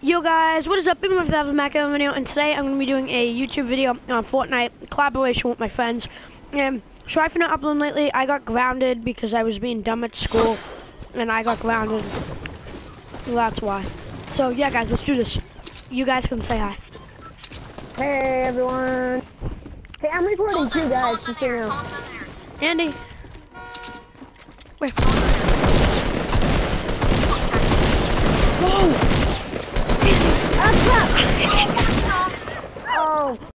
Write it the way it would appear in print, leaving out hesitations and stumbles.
Yo guys, what is up? I'm with Mac video, and today I'm going to be doing a YouTube video on Fortnite collaboration with my friends. Sorry for not uploading lately. I got grounded because I was being dumb at school, and I got grounded. Well, that's why. So yeah, guys, let's do this. You guys can say hi. Hey everyone. Hey, I'm recording too, guys. Just so you know. Andy. Where? Whoa! Ah, crap! Oh.